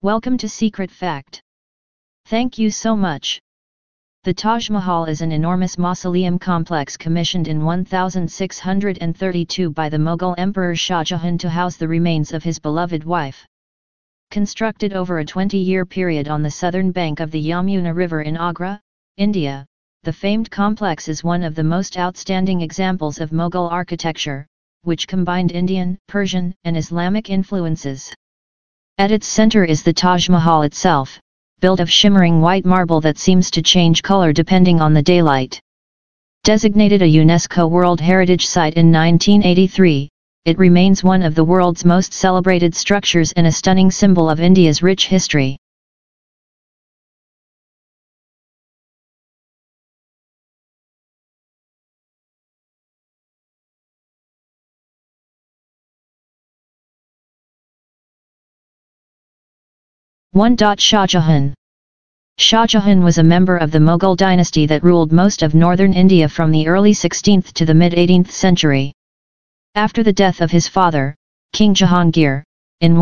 Welcome to Secret Fact. Thank you so much. The Taj Mahal is an enormous mausoleum complex commissioned in 1632 by the Mughal Emperor Shah Jahan to house the remains of his beloved wife. Constructed over a 20-year period on the southern bank of the Yamuna River in Agra, India, the famed complex is one of the most outstanding examples of Mughal architecture, which combined Indian, Persian, and Islamic influences. At its center is the Taj Mahal itself, built of shimmering white marble that seems to change color depending on the daylight. Designated a UNESCO World Heritage Site in 1983, it remains one of the world's most celebrated structures and a stunning symbol of India's rich history. Shah Jahan. Shah Jahan was a member of the Mughal dynasty that ruled most of northern India from the early 16th to the mid-18th century. After the death of his father, King Jahangir, in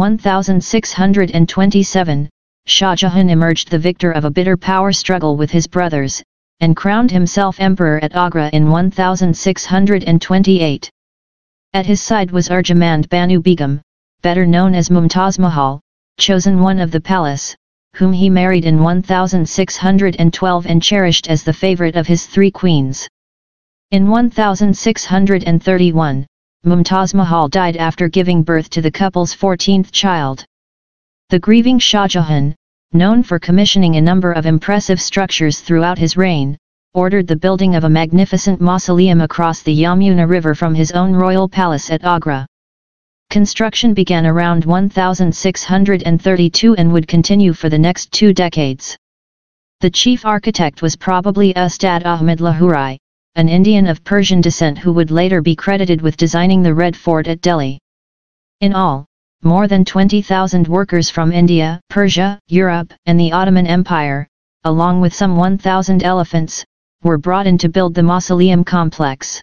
1627, Shah Jahan emerged the victor of a bitter power struggle with his brothers, and crowned himself emperor at Agra in 1628. At his side was Arjamand Banu Begum, better known as Mumtaz Mahal, chosen one of the palace, whom he married in 1612 and cherished as the favorite of his three queens. In 1631, Mumtaz Mahal died after giving birth to the couple's 14th child. The grieving Shah Jahan, known for commissioning a number of impressive structures throughout his reign, ordered the building of a magnificent mausoleum across the Yamuna River from his own royal palace at Agra. Construction began around 1632 and would continue for the next 2 decades. The chief architect was probably Ustad Ahmad Lahori, an Indian of Persian descent who would later be credited with designing the Red Fort at Delhi. In all, more than 20,000 workers from India, Persia, Europe, and the Ottoman Empire, along with some 1,000 elephants, were brought in to build the mausoleum complex.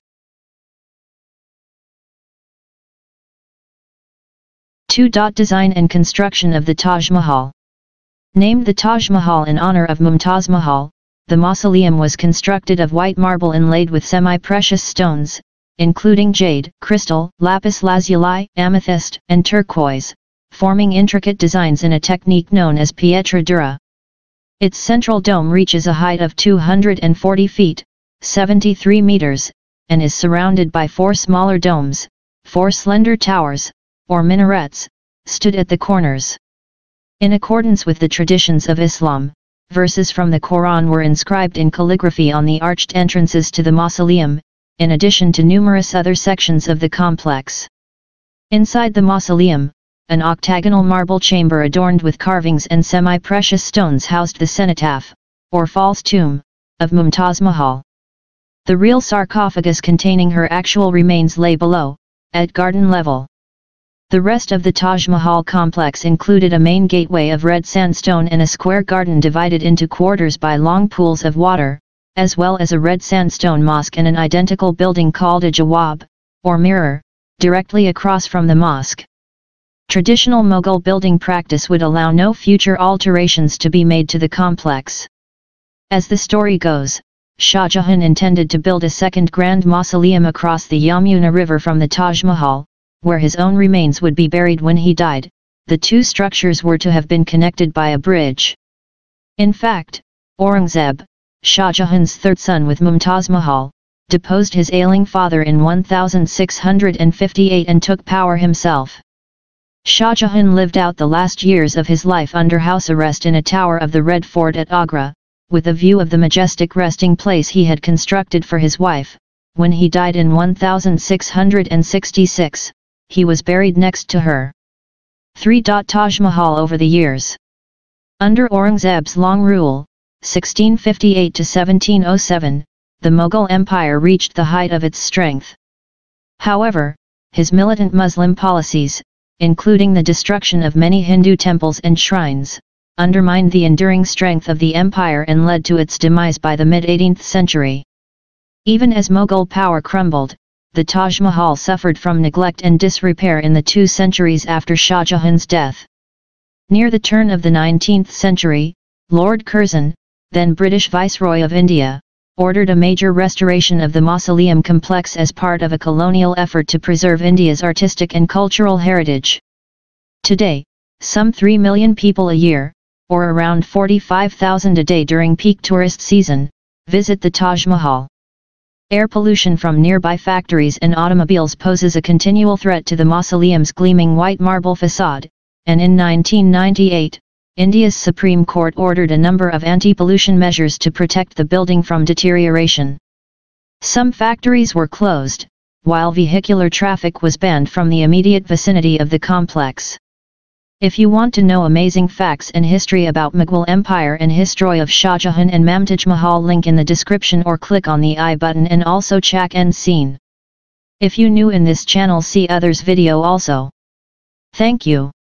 2. Design and construction of the Taj Mahal. Named the Taj Mahal in honor of Mumtaz Mahal, the mausoleum was constructed of white marble inlaid with semi-precious stones, including jade, crystal, lapis lazuli, amethyst, and turquoise, forming intricate designs in a technique known as pietra dura. Its central dome reaches a height of 240 feet, 73 meters, and is surrounded by 4 smaller domes, 4 slender towers, or minarets, stood at the corners. In accordance with the traditions of Islam, verses from the Quran were inscribed in calligraphy on the arched entrances to the mausoleum, in addition to numerous other sections of the complex. Inside the mausoleum, an octagonal marble chamber adorned with carvings and semi-precious stones housed the cenotaph, or false tomb, of Mumtaz Mahal. The real sarcophagus containing her actual remains lay below, at garden level. The rest of the Taj Mahal complex included a main gateway of red sandstone and a square garden divided into quarters by long pools of water, as well as a red sandstone mosque and an identical building called a jawab, or mirror, directly across from the mosque. Traditional Mughal building practice would allow no future alterations to be made to the complex. As the story goes, Shah Jahan intended to build a second grand mausoleum across the Yamuna River from the Taj Mahal, where his own remains would be buried when he died. The 2 structures were to have been connected by a bridge. In fact, Aurangzeb, Shah Jahan's third son with Mumtaz Mahal, deposed his ailing father in 1658 and took power himself. Shah Jahan lived out the last years of his life under house arrest in a tower of the Red Fort at Agra, with a view of the majestic resting place he had constructed for his wife. When he died in 1666, he was buried next to her. 3. Taj Mahal over the years. Under Aurangzeb's long rule, 1658 to 1707, the Mughal Empire reached the height of its strength. However, his militant Muslim policies, including the destruction of many Hindu temples and shrines, undermined the enduring strength of the empire and led to its demise by the mid-18th century. Even as Mughal power crumbled, the Taj Mahal suffered from neglect and disrepair in the 2 centuries after Shah Jahan's death. Near the turn of the 19th century, Lord Curzon, then British Viceroy of India, ordered a major restoration of the mausoleum complex as part of a colonial effort to preserve India's artistic and cultural heritage. Today, some 3 million people a year, or around 45,000 a day during peak tourist season, visit the Taj Mahal. Air pollution from nearby factories and automobiles poses a continual threat to the mausoleum's gleaming white marble facade, and in 1998, India's Supreme Court ordered a number of anti-pollution measures to protect the building from deterioration. Some factories were closed, while vehicular traffic was banned from the immediate vicinity of the complex. If you want to know amazing facts and history about Mughal Empire and history of Shah Jahan and Mumtaz Mahal, link in the description or click on the I button and also check end scene. If you new in this channel, see others video also. Thank you.